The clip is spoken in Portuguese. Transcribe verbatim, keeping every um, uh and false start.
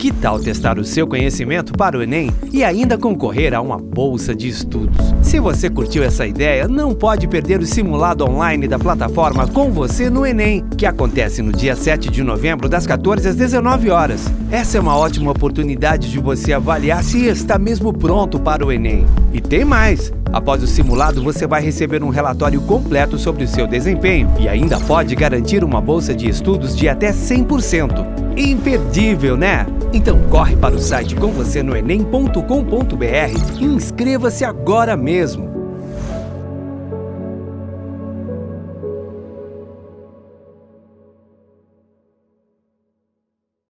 Que tal testar o seu conhecimento para o Enem e ainda concorrer a uma bolsa de estudos? Se você curtiu essa ideia, não pode perder o simulado online da plataforma Com Você no Enem, que acontece no dia sete de novembro, das quatorze às dezenove horas. Essa é uma ótima oportunidade de você avaliar se está mesmo pronto para o Enem. E tem mais! Após o simulado, você vai receber um relatório completo sobre o seu desempenho e ainda pode garantir uma bolsa de estudos de até cem por cento. Imperdível, né? Então corre para o site com você no enem ponto com ponto br e inscreva-se agora mesmo!